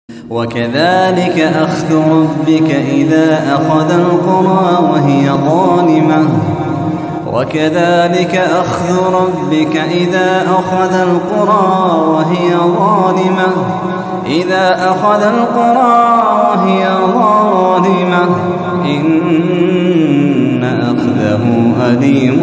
وكذلك أخذ ربك إذا أخذ القرى وهي ظالمة وكذلك أخذ ربك إذا أخذ القرى وهي ظالمة إن أخذه أليم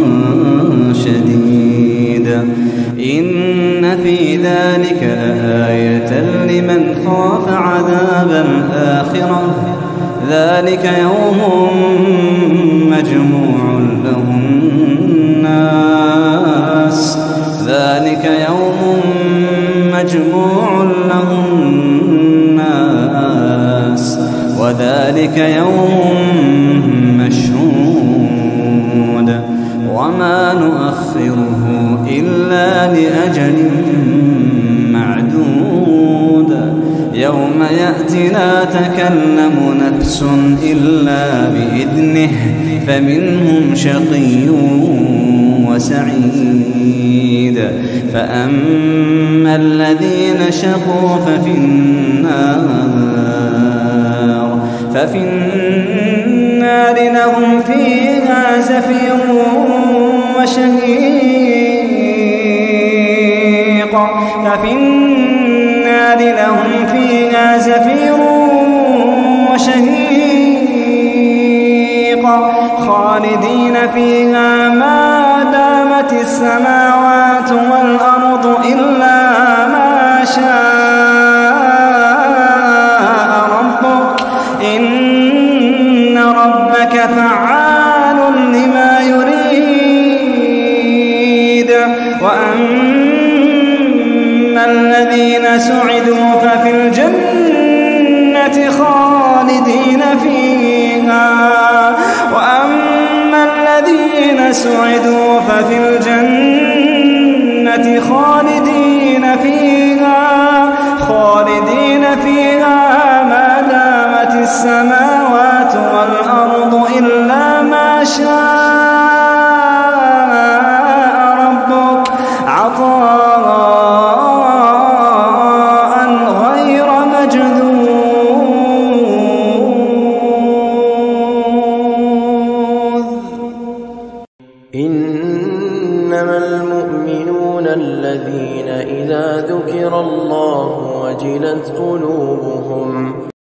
شديد. إن في ذلك لآية لمن خاف عذاب الآخرة ذلك يوم مجموع له الناس وذلك يوم مشهود وما نؤخره إلا لأجل معدود يوم يأتي لا تكلم نفس إلا بإذنه فمنهم شقي وسعيد. فأما الذين شقوا ففي النار لهم فيها زفير وشهيق خالدين فيها ما دامت السماوات والأرض إلا ما شاء ربك إن ربك فعال لما يريد. وأما الذين سعدوا ففي الجنة خالدين فيها ما دامت السماوات والأرض إلا ما شاء ربك عطاء غير مجذوذ. إنما المؤمنون الذين إذا ذكر الله وجلت قلوبهم